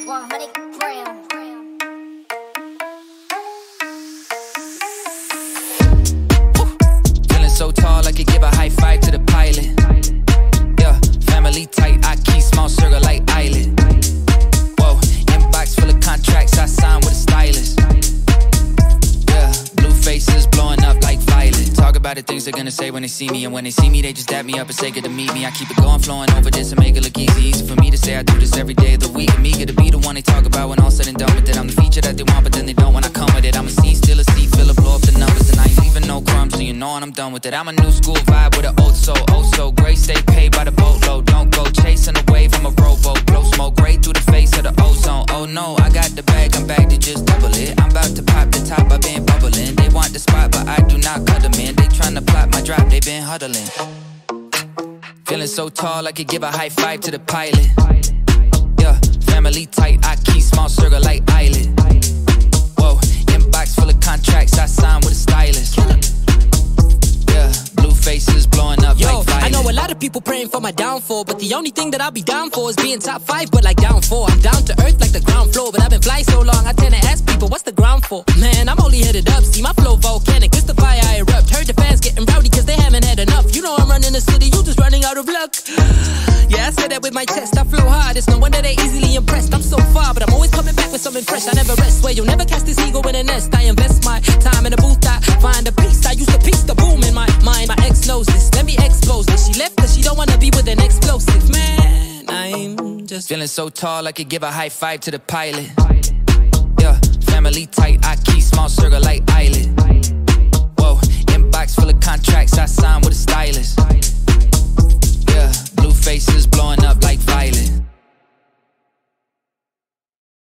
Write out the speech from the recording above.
100 grams. Feeling so tall, I could give a high five to the pilot. Yeah, family tight, I keep small circle like island. Whoa, inbox full of contracts, I sign with a stylist. Yeah, blue faces blowing up like violet. Talk about the things they're gonna say when they see me, and when they see me, they just dap me up and say good to meet me. I keep it going, flowing over this and make it look easy. Easy for me to say I do this every day of the week. I'm eager to be the one they talk about when all said and done with it. I'm the feature that they want, but then they don't when I come with it. I'm a scene, still a seat, filler, blow up the numbers, and I ain't leaving no crumbs, so you know when I'm done with it. I'm a new school vibe with an old soul, oh so great. Stay paid by the boatload, don't go chasing a wave. I'm a rowboat, blow smoke right through the face of the ozone. Oh no, I got the bag, I'm back to just double it. I'm about to pop the top, I've been bubbling. They want the spot, but I do not cut them in. They tryna plot my drop, they been huddling. Feeling so tall, I could give a high five to the pilot. Yeah, family tight, I keep small circle like island. Whoa, inbox full of contracts, I sign with a stylist. Yeah, blue faces blowing up like violet. I know a lot of people praying for my downfall, but the only thing that I'll be down for is being top 5, but like down 4. I'm down to earth like the ground floor, but I've been flying so long, I tend to ask people, what's the ground for? Man, I'm only headed up, see my flow volcanic, it's the fire I erupt. Heard the fans getting rowdy cause they haven't had enough. You know I'm running the city, you just running out of luck. Yeah, I said that with my chest, I flow hard, it's no wonder they easily impressed. I'm so far, but I'm always coming back with something fresh. I never rest, where you'll never catch this ego in a nest. I invest my time in a booth, I find a piece. I used to piece the boom in my mind. My ex knows this, let me expose this. She left cause she don't wanna be with an explosive man. I'm just feeling so tall, I could give a high five to the pilot. Yeah, family tight, I keep small circle like island. Whoa, inbox full of contracts, I sign with a stylist. Yeah, blue faces blowing up like violet.